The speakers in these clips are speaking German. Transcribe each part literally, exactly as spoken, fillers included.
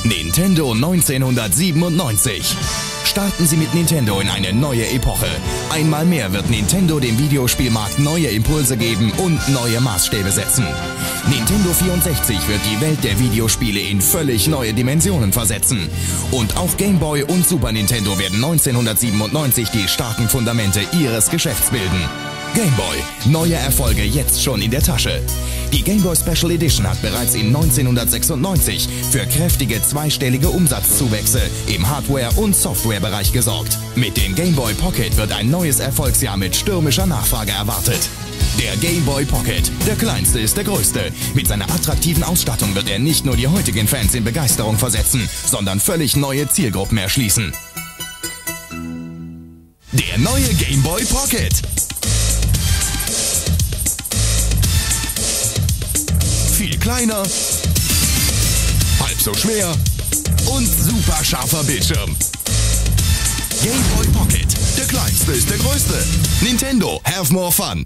Nintendo neunzehnhundertsiebenundneunzig. Starten Sie mit Nintendo in eine neue Epoche. Einmal mehr wird Nintendo dem Videospielmarkt neue Impulse geben und neue Maßstäbe setzen. Nintendo vierundsechzig wird die Welt der Videospiele in völlig neue Dimensionen versetzen. Und auch Game Boy und Super Nintendo werden neunzehnhundertsiebenundneunzig die starken Fundamente ihres Geschäfts bilden. Game Boy. Neue Erfolge jetzt schon in der Tasche. Die Game Boy Special Edition hat bereits in neunzehnhundertsechsundneunzig für kräftige zweistellige Umsatzzuwächse im Hardware- und Softwarebereich gesorgt. Mit dem Game Boy Pocket wird ein neues Erfolgsjahr mit stürmischer Nachfrage erwartet. Der Game Boy Pocket, der kleinste ist der größte. Mit seiner attraktiven Ausstattung wird er nicht nur die heutigen Fans in Begeisterung versetzen, sondern völlig neue Zielgruppen erschließen. Der neue Game Boy Pocket. Viel kleiner, halb so schwer und super scharfer Bildschirm. Game Boy Pocket, der kleinste ist der größte. Nintendo, have more fun.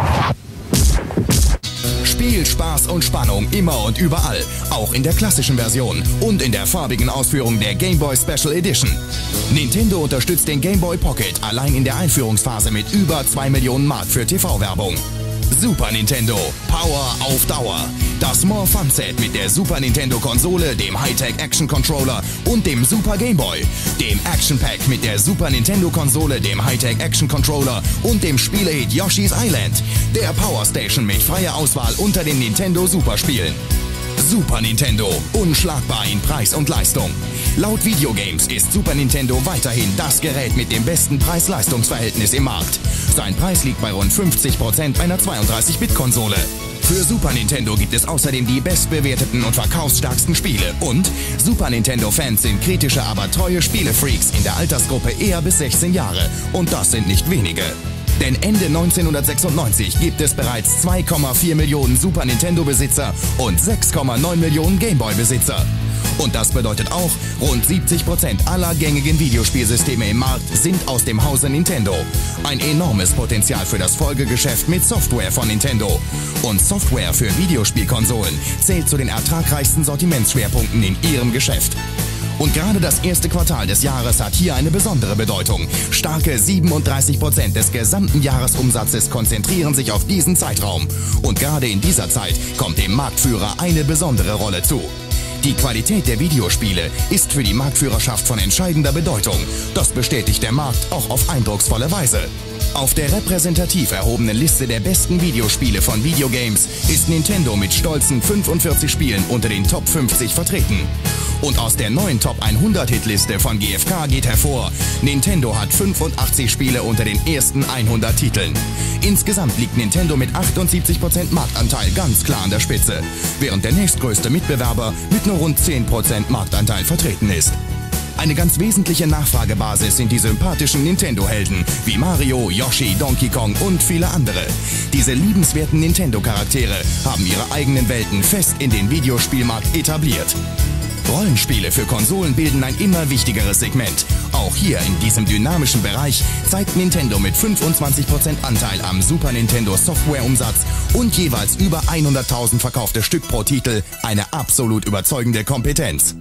Spiel, Spaß und Spannung immer und überall, auch in der klassischen Version und in der farbigen Ausführung der Game Boy Special Edition. Nintendo unterstützt den Game Boy Pocket allein in der Einführungsphase mit über zwei Millionen Mark für T V-Werbung. Super Nintendo, Power auf Dauer. Das More Fun Set mit der Super Nintendo Konsole, dem Hightech Action Controller und dem Super Game Boy. Dem Action Pack mit der Super Nintendo Konsole, dem Hightech Action Controller und dem Spielehit Yoshi's Island. Der Power Station mit freier Auswahl unter den Nintendo Super Spielen. Super Nintendo, unschlagbar in Preis und Leistung. Laut Videogames ist Super Nintendo weiterhin das Gerät mit dem besten Preis-Leistungs-Verhältnis im Markt. Sein Preis liegt bei rund fünfzig Prozent einer zweiunddreißig-Bit-Konsole. Für Super Nintendo gibt es außerdem die bestbewerteten und verkaufsstärksten Spiele. Und Super Nintendo-Fans sind kritische, aber treue Spielefreaks in der Altersgruppe eher bis sechzehn Jahre. Und das sind nicht wenige. Denn Ende neunzehnhundertsechsundneunzig gibt es bereits zwei Komma vier Millionen Super Nintendo-Besitzer und sechs Komma neun Millionen Game Boy-Besitzer. Und das bedeutet auch, rund siebzig Prozent aller gängigen Videospielsysteme im Markt sind aus dem Hause Nintendo. Ein enormes Potenzial für das Folgegeschäft mit Software von Nintendo. Und Software für Videospielkonsolen zählt zu den ertragreichsten Sortimentsschwerpunkten in ihrem Geschäft. Und gerade das erste Quartal des Jahres hat hier eine besondere Bedeutung. Starke siebenunddreißig Prozent des gesamten Jahresumsatzes konzentrieren sich auf diesen Zeitraum. Und gerade in dieser Zeit kommt dem Marktführer eine besondere Rolle zu. Die Qualität der Videospiele ist für die Marktführerschaft von entscheidender Bedeutung. Das bestätigt der Markt auch auf eindrucksvolle Weise. Auf der repräsentativ erhobenen Liste der besten Videospiele von Videogames ist Nintendo mit stolzen fünfundvierzig Spielen unter den Top fünfzig vertreten. Und aus der neuen Top hundert Hitliste von G F K geht hervor, Nintendo hat fünfundachtzig Spiele unter den ersten hundert Titeln. Insgesamt liegt Nintendo mit achtundsiebzig Prozent Marktanteil ganz klar an der Spitze, während der nächstgrößte Mitbewerber mit nur rund zehn Prozent Marktanteil vertreten ist. Eine ganz wesentliche Nachfragebasis sind die sympathischen Nintendo-Helden wie Mario, Yoshi, Donkey Kong und viele andere. Diese liebenswerten Nintendo-Charaktere haben ihre eigenen Welten fest in den Videospielmarkt etabliert. Rollenspiele für Konsolen bilden ein immer wichtigeres Segment. Auch hier in diesem dynamischen Bereich zeigt Nintendo mit fünfundzwanzig Prozent Anteil am Super Nintendo Softwareumsatz und jeweils über hunderttausend verkaufte Stück pro Titel eine absolut überzeugende Kompetenz.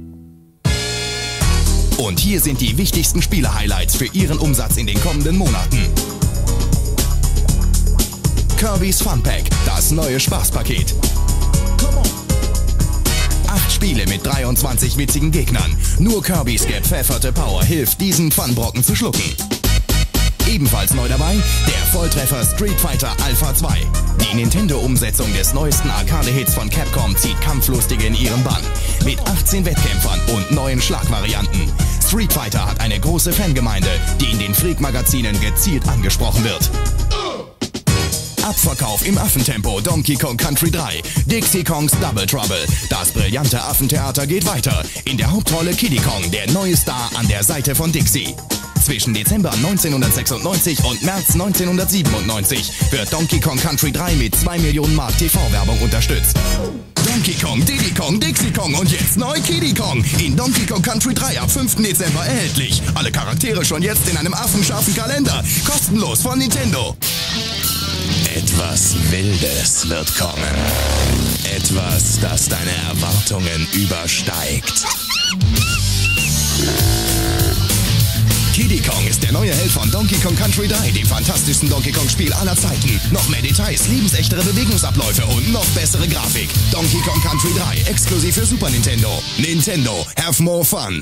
Und hier sind die wichtigsten Spiele-Highlights für Ihren Umsatz in den kommenden Monaten. Kirby's Fun Pack, das neue Spaßpaket. Acht Spiele mit dreiundzwanzig witzigen Gegnern. Nur Kirbys gepfefferte Power hilft, diesen Funbrocken zu schlucken. Ebenfalls neu dabei, der Volltreffer Street Fighter Alpha zwei. Die Nintendo-Umsetzung des neuesten Arcade-Hits von Capcom zieht Kampflustige in ihren Bann. Mit achtzehn Wettkämpfern und neuen Schlagvarianten. Street Fighter hat eine große Fangemeinde, die in den Freak-Magazinen gezielt angesprochen wird. Abverkauf im Affentempo Donkey Kong Country drei. Dixie Kongs Double Trouble. Das brillante Affentheater geht weiter. In der Hauptrolle Kiddy Kong, der neue Star an der Seite von Dixie. Zwischen Dezember neunzehnhundertsechsundneunzig und März neunzehnhundertsiebenundneunzig wird Donkey Kong Country drei mit zwei Millionen Mark T V-Werbung unterstützt. Donkey Kong, Diddy Kong, Dixie Kong und jetzt neu Kiddy Kong. In Donkey Kong Country drei ab fünften Dezember erhältlich. Alle Charaktere schon jetzt in einem affenscharfen Kalender. Kostenlos von Nintendo. Etwas Wildes wird kommen. Etwas, das deine Erwartungen übersteigt. ist der neue Held von Donkey Kong Country drei, dem fantastischsten Donkey Kong Spiel aller Zeiten. Noch mehr Details, lebensechtere Bewegungsabläufe und noch bessere Grafik. Donkey Kong Country drei, exklusiv für Super Nintendo. Nintendo, have more fun.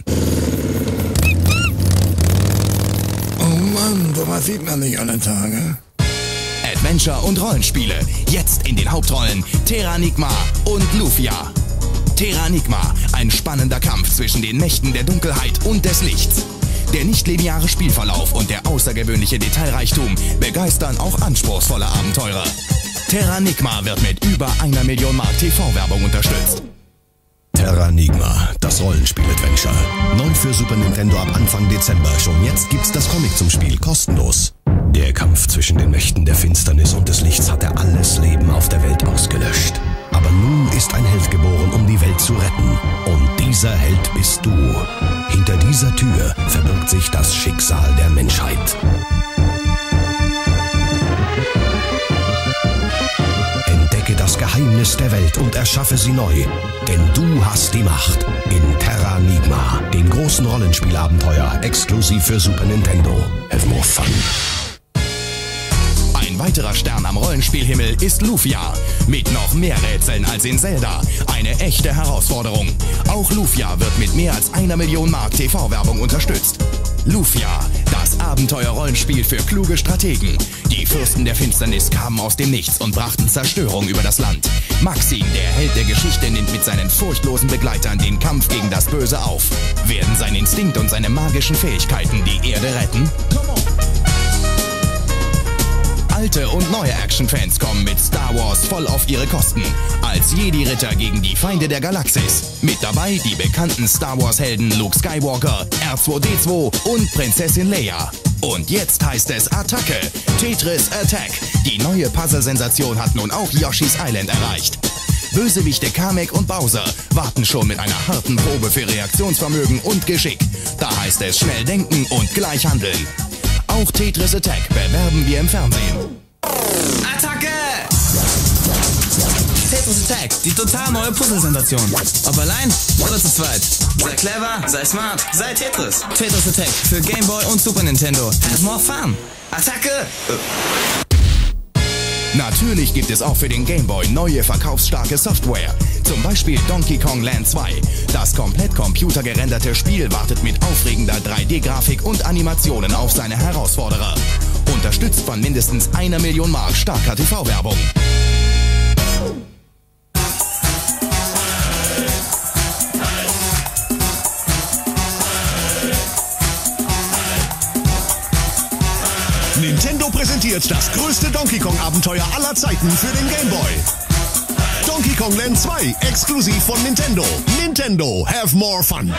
Oh Mann, sowas sieht man nicht alle Tage. Adventure und Rollenspiele. Jetzt in den Hauptrollen Terranigma und Lufia. Terranigma, ein spannender Kampf zwischen den Mächten der Dunkelheit und des Lichts. Der nicht-lineare Spielverlauf und der außergewöhnliche Detailreichtum begeistern auch anspruchsvolle Abenteurer. Terranigma wird mit über einer Million Mark T V-Werbung unterstützt. Terranigma, das Rollenspiel-Adventure. Neu für Super Nintendo ab Anfang Dezember. Schon jetzt gibt's das Comic zum Spiel, kostenlos. Der Kampf zwischen den Mächten der Finsternis und des Lichts hatte alles Leben auf der Welt ausgelöscht. Aber nun ist ein Held geboren, um die Welt zu retten. Und dieser Held bist du. Hinter dieser Tür verbirgt sich das Schicksal der Menschheit. Entdecke das Geheimnis der Welt und erschaffe sie neu. Denn du hast die Macht. In Terranigma, dem großen Rollenspielabenteuer, exklusiv für Super Nintendo. Have more fun. Ein weiterer Stern am Rollenspielhimmel ist Lufia. Mit noch mehr Rätseln als in Zelda. Eine echte Herausforderung. Auch Lufia wird mit mehr als einer Million Mark T V-Werbung unterstützt. Lufia, das Abenteuer-Rollenspiel für kluge Strategen. Die Fürsten der Finsternis kamen aus dem Nichts und brachten Zerstörung über das Land. Maxim, der Held der Geschichte, nimmt mit seinen furchtlosen Begleitern den Kampf gegen das Böse auf. Werden sein Instinkt und seine magischen Fähigkeiten die Erde retten? Alte und neue Actionfans kommen mit Star Wars voll auf ihre Kosten. Als Jedi-Ritter gegen die Feinde der Galaxis. Mit dabei die bekannten Star Wars-Helden Luke Skywalker, R zwei D zwei und Prinzessin Leia. Und jetzt heißt es Attacke, Tetris Attack. Die neue Puzzle-Sensation hat nun auch Yoshi's Island erreicht. Bösewichte Kamek und Bowser warten schon mit einer harten Probe für Reaktionsvermögen und Geschick. Da heißt es schnell denken und gleich handeln. Auch Tetris Attack bewerben wir im Fernsehen. Attacke! Tetris Attack, die total neue Puzzle-Sensation. Ob allein oder zu zweit. Sei clever, sei smart, sei Tetris. Tetris Attack für Game Boy und Super Nintendo. Have more fun. Attacke! Natürlich gibt es auch für den Game Boy neue verkaufsstarke Software. Zum Beispiel Donkey Kong Land zwei. Das komplett computergerenderte Spiel wartet mit aufregender drei D-Grafik und Animationen auf seine Herausforderer. Unterstützt von mindestens einer Million Mark starker T V-Werbung. Nintendo präsentiert das größte Donkey Kong Abenteuer aller Zeiten für den Game Boy. Donkey Kong Land zwei, exklusiv von Nintendo. Nintendo, have more fun.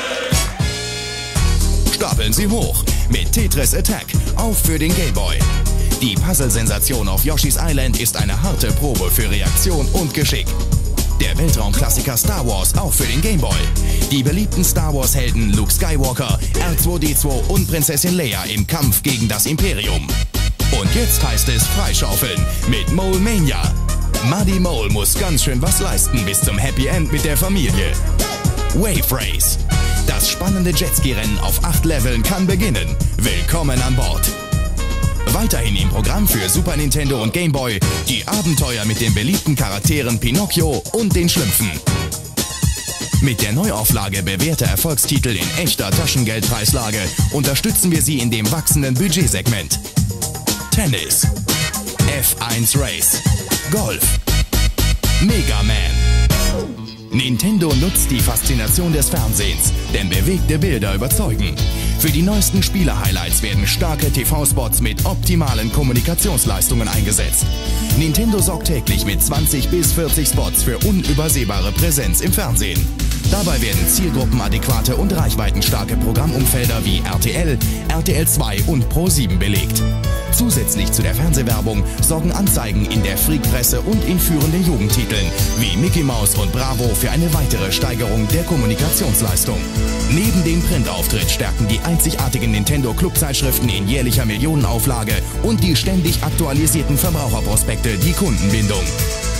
Stapeln Sie hoch mit Tetris Attack, auch für den Game Boy. Die Puzzle-Sensation auf Yoshi's Island ist eine harte Probe für Reaktion und Geschick. Der Weltraumklassiker Star Wars auch für den Game Boy. Die beliebten Star Wars Helden Luke Skywalker, R zwei D zwei und Prinzessin Leia im Kampf gegen das Imperium. Und jetzt heißt es freischaufeln mit Mole Mania. Muddy Mole muss ganz schön was leisten bis zum Happy End mit der Familie. Wave Race. Das spannende Jetski-Rennen auf acht Leveln kann beginnen. Willkommen an Bord. Weiterhin im Programm für Super Nintendo und Game Boy die Abenteuer mit den beliebten Charakteren Pinocchio und den Schlümpfen. Mit der Neuauflage bewährter Erfolgstitel in echter Taschengeldpreislage unterstützen wir Sie in dem wachsenden Budgetsegment. Tennis, F eins Race, Golf, Mega Man. Nintendo nutzt die Faszination des Fernsehens, denn bewegte Bilder überzeugen. Für die neuesten Spiele-Highlights werden starke T V-Spots mit optimalen Kommunikationsleistungen eingesetzt. Nintendo sorgt täglich mit zwanzig bis vierzig Spots für unübersehbare Präsenz im Fernsehen. Dabei werden zielgruppenadäquate und reichweitenstarke Programmumfelder wie R T L, R T L zwei und Pro sieben belegt. Zusätzlich zu der Fernsehwerbung sorgen Anzeigen in der Freak-Presse und in führenden Jugendtiteln wie Mickey Mouse und Bravo für eine weitere Steigerung der Kommunikationsleistung. Neben dem Printauftritt stärken die einzigartigen Nintendo-Clubzeitschriften in jährlicher Millionenauflage und die ständig aktualisierten Verbraucherprospekte die Kundenbindung.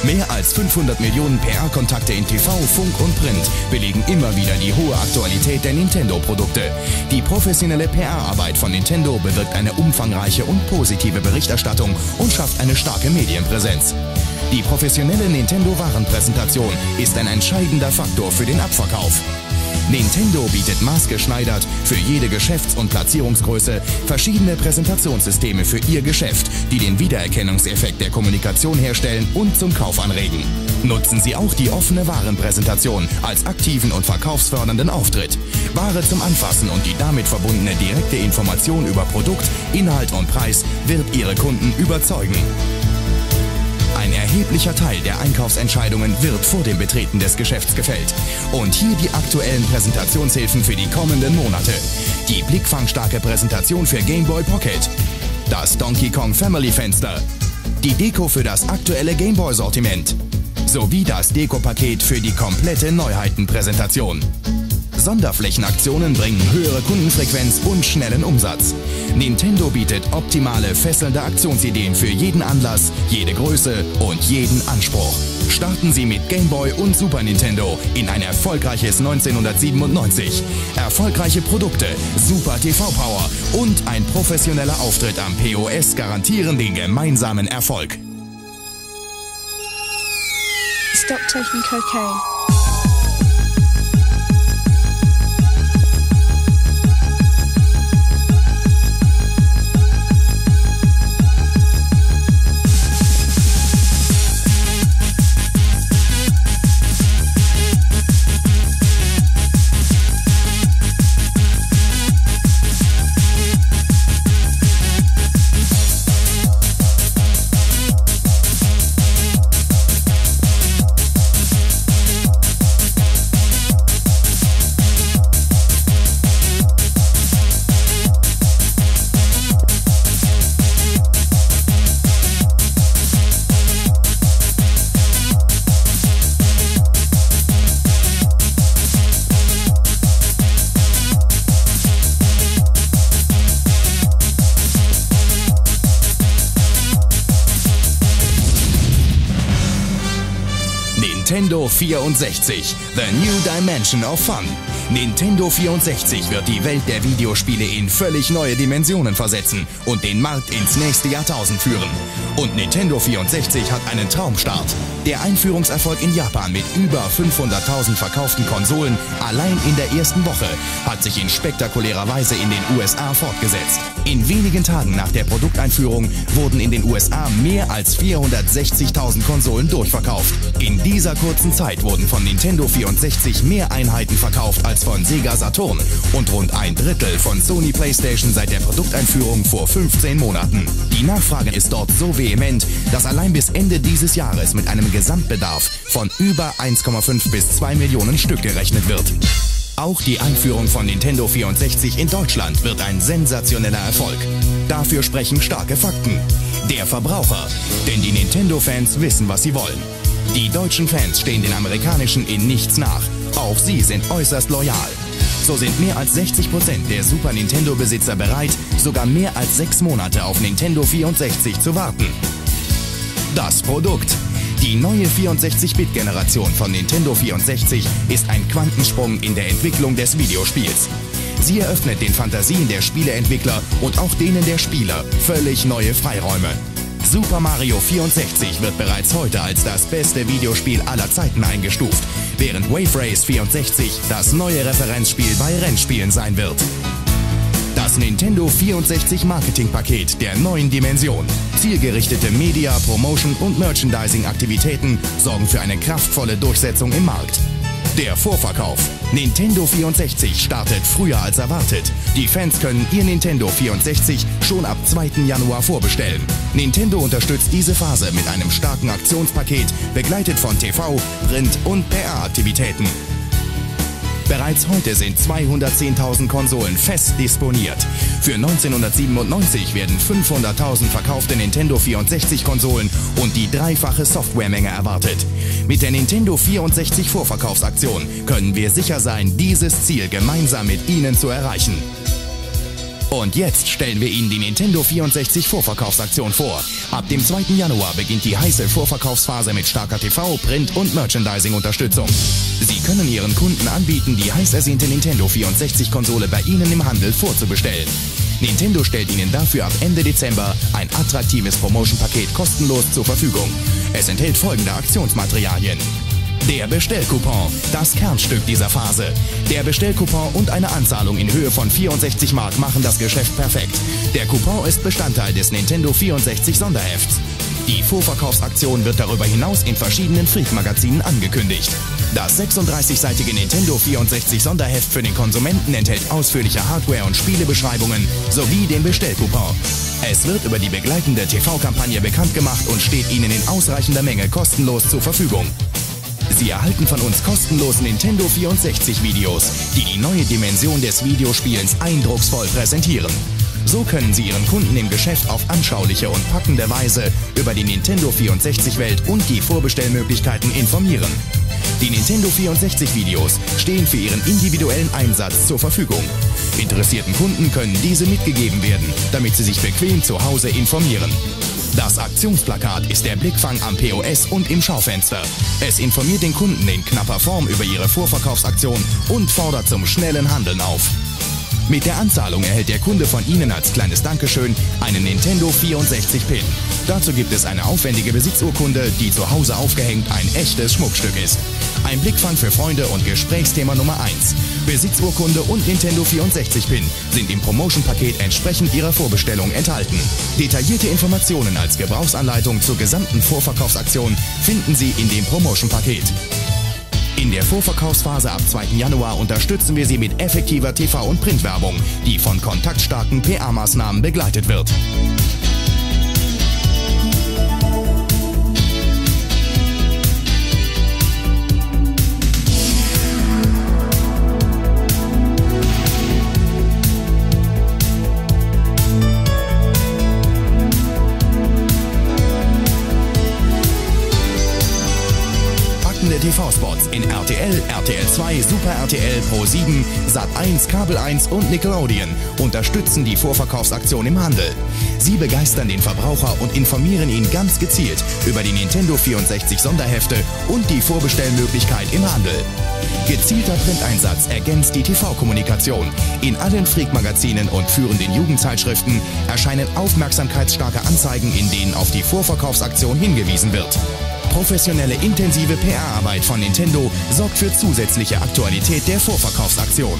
Mehr als fünfhundert Millionen P R-Kontakte in T V, Funk und Print belegen immer wieder die hohe Aktualität der Nintendo-Produkte. Die professionelle P R-Arbeit von Nintendo bewirkt eine umfangreiche und positive Berichterstattung und schafft eine starke Medienpräsenz. Die professionelle Nintendo-Warenpräsentation ist ein entscheidender Faktor für den Abverkauf. Nintendo bietet maßgeschneidert für jede Geschäfts- und Platzierungsgröße verschiedene Präsentationssysteme für ihr Geschäft, die den Wiedererkennungseffekt der Kommunikation herstellen und zum Kauf anregen. Nutzen Sie auch die offene Warenpräsentation als aktiven und verkaufsfördernden Auftritt. Ware zum Anfassen und die damit verbundene direkte Information über Produkt, Inhalt und Preis wird Ihre Kunden überzeugen. Ein erheblicher Teil der Einkaufsentscheidungen wird vor dem Betreten des Geschäfts gefällt. Und hier die aktuellen Präsentationshilfen für die kommenden Monate. Die blickfangstarke Präsentation für Game Boy Pocket, das Donkey Kong Family Fenster, die Deko für das aktuelle Game Boy Sortiment sowie das Deko-Paket für die komplette Neuheitenpräsentation. Sonderflächenaktionen bringen höhere Kundenfrequenz und schnellen Umsatz. Nintendo bietet optimale, fesselnde Aktionsideen für jeden Anlass, jede Größe und jeden Anspruch. Starten Sie mit Game Boy und Super Nintendo in ein erfolgreiches neunzehnhundertsiebenundneunzig. Erfolgreiche Produkte, super T V-Power und ein professioneller Auftritt am P O S garantieren den gemeinsamen Erfolg. Stop taking cocaine. Nintendo vierundsechzig, The New Dimension of Fun. Nintendo vierundsechzig wird die Welt der Videospiele in völlig neue Dimensionen versetzen und den Markt ins nächste Jahrtausend führen. Und Nintendo vierundsechzig hat einen Traumstart. Der Einführungserfolg in Japan mit über fünfhunderttausend verkauften Konsolen allein in der ersten Woche hat sich in spektakulärer Weise in den U S A fortgesetzt. In wenigen Tagen nach der Produkteinführung wurden in den U S A mehr als vierhundertsechzigtausend Konsolen durchverkauft. In dieser kurzen Zeit wurden von Nintendo vierundsechzig mehr Einheiten verkauft als von Sega Saturn und rund ein Drittel von Sony PlayStation seit der Produkteinführung vor fünfzehn Monaten. Die Nachfrage ist dort so vehement, dass allein bis Ende dieses Jahres mit einem Gesamtbedarf von über eins Komma fünf bis zwei Millionen Stück gerechnet wird. Auch die Einführung von Nintendo vierundsechzig in Deutschland wird ein sensationeller Erfolg. Dafür sprechen starke Fakten. Der Verbraucher. Denn die Nintendo-Fans wissen, was sie wollen. Die deutschen Fans stehen den amerikanischen in nichts nach. Auch sie sind äußerst loyal. So sind mehr als sechzig Prozent der Super Nintendo-Besitzer bereit, sogar mehr als sechs Monate auf Nintendo vierundsechzig zu warten. Das Produkt. Die neue vierundsechzig-Bit-Generation von Nintendo vierundsechzig ist ein Quantensprung in der Entwicklung des Videospiels. Sie eröffnet den Fantasien der Spieleentwickler und auch denen der Spieler völlig neue Freiräume. Super Mario vierundsechzig wird bereits heute als das beste Videospiel aller Zeiten eingestuft, während Wave Race vierundsechzig das neue Referenzspiel bei Rennspielen sein wird. Das Nintendo vierundsechzig Marketingpaket der neuen Dimension. Zielgerichtete Media, Promotion und Merchandising-Aktivitäten sorgen für eine kraftvolle Durchsetzung im Markt. Der Vorverkauf. Nintendo vierundsechzig startet früher als erwartet. Die Fans können ihr Nintendo vierundsechzig schon ab zweiten Januar vorbestellen. Nintendo unterstützt diese Phase mit einem starken Aktionspaket, begleitet von T V, Print und P R-Aktivitäten. Bereits heute sind zweihundertzehntausend Konsolen fest disponiert. Für neunzehnhundertsiebenundneunzig werden fünfhunderttausend verkaufte Nintendo vierundsechzig-Konsolen und die dreifache Softwaremenge erwartet. Mit der Nintendo vierundsechzig Vorverkaufsaktion können wir sicher sein, dieses Ziel gemeinsam mit Ihnen zu erreichen. Und jetzt stellen wir Ihnen die Nintendo vierundsechzig Vorverkaufsaktion vor. Ab dem zweiten Januar beginnt die heiße Vorverkaufsphase mit starker T V-, Print- und Merchandising-Unterstützung. Sie können Ihren Kunden anbieten, die heiß ersehnte Nintendo vierundsechzig-Konsole bei Ihnen im Handel vorzubestellen. Nintendo stellt Ihnen dafür ab Ende Dezember ein attraktives Promotion-Paket kostenlos zur Verfügung. Es enthält folgende Aktionsmaterialien: der Bestellcoupon, das Kernstück dieser Phase. Der Bestellcoupon und eine Anzahlung in Höhe von vierundsechzig Mark machen das Geschäft perfekt. Der Coupon ist Bestandteil des Nintendo vierundsechzig Sonderhefts. Die Vorverkaufsaktion wird darüber hinaus in verschiedenen Freak-Magazinen angekündigt. Das sechsunddreißigseitige Nintendo vierundsechzig Sonderheft für den Konsumenten enthält ausführliche Hardware- und Spielebeschreibungen sowie den Bestellcoupon. Es wird über die begleitende T V-Kampagne bekannt gemacht und steht Ihnen in ausreichender Menge kostenlos zur Verfügung. Sie erhalten von uns kostenlos Nintendo vierundsechzig Videos, die die neue Dimension des Videospielens eindrucksvoll präsentieren. So können Sie Ihren Kunden im Geschäft auf anschauliche und packende Weise über die Nintendo vierundsechzig-Welt und die Vorbestellmöglichkeiten informieren. Die Nintendo vierundsechzig Videos stehen für Ihren individuellen Einsatz zur Verfügung. Interessierten Kunden können diese mitgegeben werden, damit sie sich bequem zu Hause informieren. Das Aktionsplakat ist der Blickfang am P O S und im Schaufenster. Es informiert den Kunden in knapper Form über ihre Vorverkaufsaktion und fordert zum schnellen Handeln auf. Mit der Anzahlung erhält der Kunde von Ihnen als kleines Dankeschön einen Nintendo vierundsechzig Pin. Dazu gibt es eine aufwendige Besitzurkunde, die zu Hause aufgehängt ein echtes Schmuckstück ist. Ein Blickfang für Freunde und Gesprächsthema Nummer eins. Besitzurkunde und Nintendo vierundsechzig Pin sind im Promotion-Paket entsprechend Ihrer Vorbestellung enthalten. Detaillierte Informationen als Gebrauchsanleitung zur gesamten Vorverkaufsaktion finden Sie in dem Promotion-Paket. In der Vorverkaufsphase ab zweiten Januar unterstützen wir Sie mit effektiver T V- und Printwerbung, die von kontaktstarken P R-Maßnahmen begleitet wird. T V-Spots in R T L, R T L zwei, Super R T L, Pro sieben, Sat eins, Kabel eins und Nickelodeon unterstützen die Vorverkaufsaktion im Handel. Sie begeistern den Verbraucher und informieren ihn ganz gezielt über die Nintendo vierundsechzig Sonderhefte und die Vorbestellmöglichkeit im Handel. Gezielter Printeinsatz ergänzt die T V-Kommunikation. In allen Freak-Magazinen und führenden Jugendzeitschriften erscheinen aufmerksamkeitsstarke Anzeigen, in denen auf die Vorverkaufsaktion hingewiesen wird. Professionelle, intensive P R-Arbeit von Nintendo sorgt für zusätzliche Aktualität der Vorverkaufsaktion.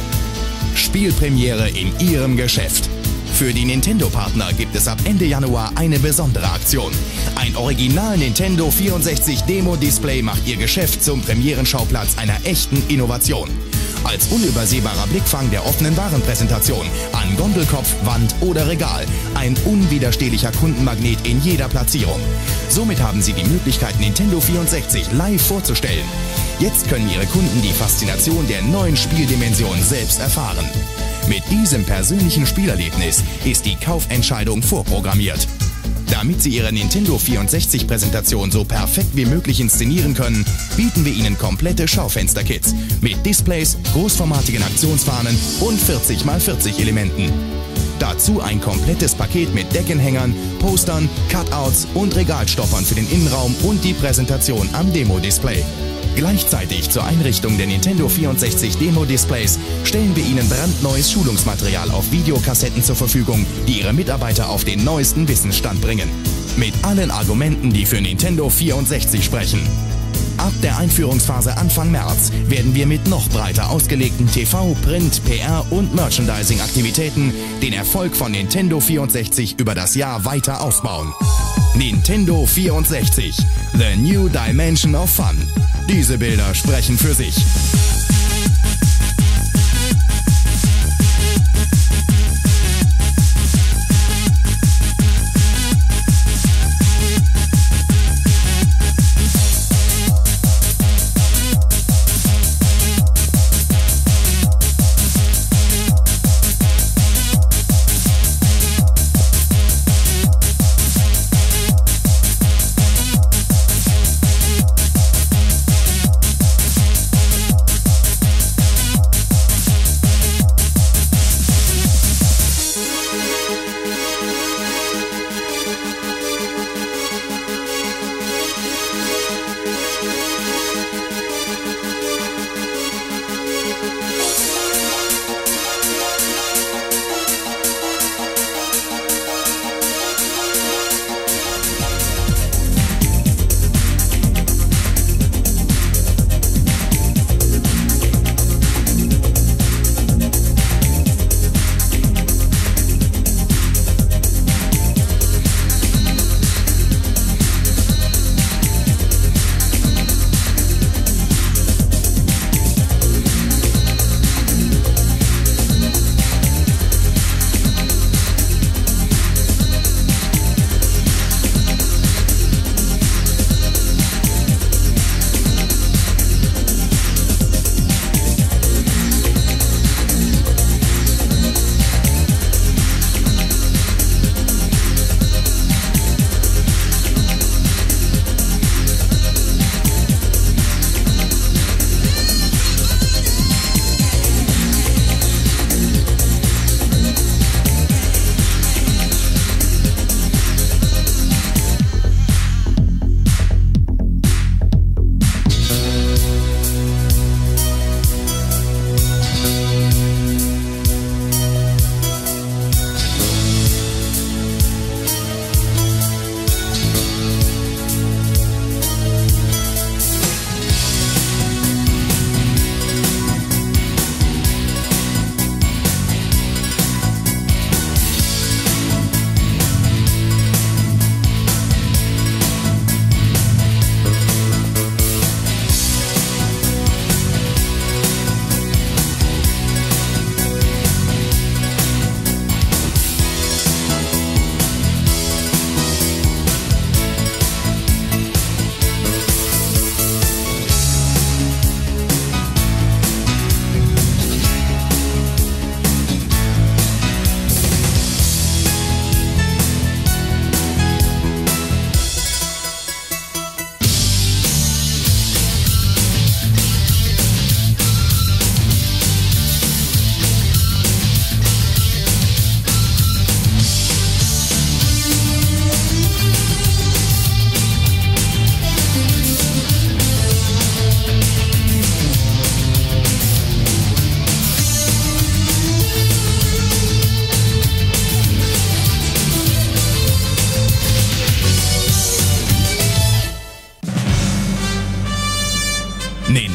Spielpremiere in Ihrem Geschäft. Für die Nintendo-Partner gibt es ab Ende Januar eine besondere Aktion. Ein Original Nintendo vierundsechzig Demo-Display macht Ihr Geschäft zum Premierenschauplatz einer echten Innovation. Als unübersehbarer Blickfang der offenen Warenpräsentation an Gondelkopf, Wand oder Regal. Ein unwiderstehlicher Kundenmagnet in jeder Platzierung. Somit haben Sie die Möglichkeit, Nintendo vierundsechzig live vorzustellen. Jetzt können Ihre Kunden die Faszination der neuen Spieldimension selbst erfahren. Mit diesem persönlichen Spielerlebnis ist die Kaufentscheidung vorprogrammiert. Damit Sie Ihre Nintendo vierundsechzig-Präsentation so perfekt wie möglich inszenieren können, bieten wir Ihnen komplette Schaufensterkits mit Displays, großformatigen Aktionsfahnen und vierzig mal vierzig Elementen. Dazu ein komplettes Paket mit Deckenhängern, Postern, Cutouts und Regalstoppern für den Innenraum und die Präsentation am Demo-Display. Gleichzeitig zur Einrichtung der Nintendo vierundsechzig Demo-Displays stellen wir Ihnen brandneues Schulungsmaterial auf Videokassetten zur Verfügung, die Ihre Mitarbeiter auf den neuesten Wissensstand bringen. Mit allen Argumenten, die für Nintendo vierundsechzig sprechen. Ab der Einführungsphase Anfang März werden wir mit noch breiter ausgelegten T V, Print, P R und Merchandising-Aktivitäten den Erfolg von Nintendo vierundsechzig über das Jahr weiter ausbauen. Nintendo vierundsechzig, the new dimension of fun. Diese Bilder sprechen für sich.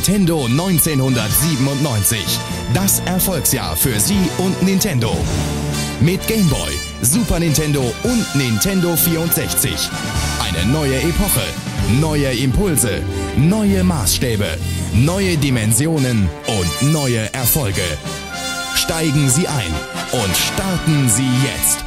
Nintendo neunzehnhundertsiebenundneunzig. Das Erfolgsjahr für Sie und Nintendo. Mit Game Boy, Super Nintendo und Nintendo vierundsechzig. Eine neue Epoche, neue Impulse, neue Maßstäbe, neue Dimensionen und neue Erfolge. Steigen Sie ein und starten Sie jetzt.